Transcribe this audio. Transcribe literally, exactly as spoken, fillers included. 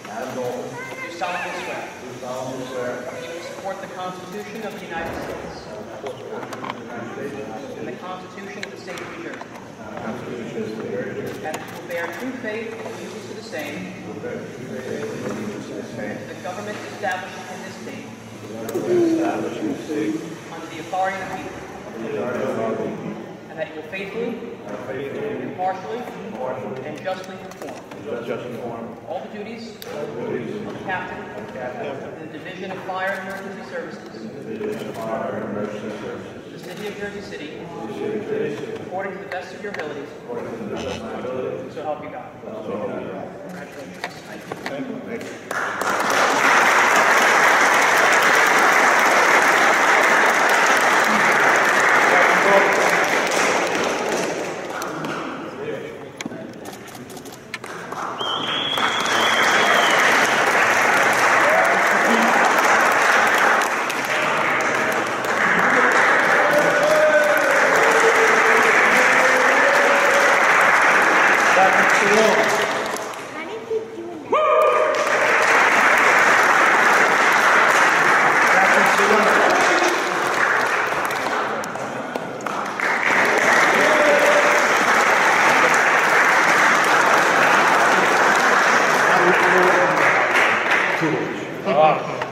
Adam Gold, do solemnly swear do solemnly swear that you will support the Constitution of the United States and the Constitution of the State of New Jersey, the Constitution of the Jersey, and will bear true faith and allegiance to the same, will bear true faith and allegiance to the same, to the government established in this state, established in the state, under the authority of the people, and the authority of the people, and that you will faithfully, and faithfully, impartially, impartially, and justly perform and justly perform all the duties all the duties of the captain of captain in the Division of Fire and Emergency Services, in the Division of Fire and Emergency Services, the City of Jersey City, the City of Jersey, according to the best of your abilities, according to the best of my ability, so help you God. so help me God. Congratulations. Thank you. Thank you. Thank you. Ah.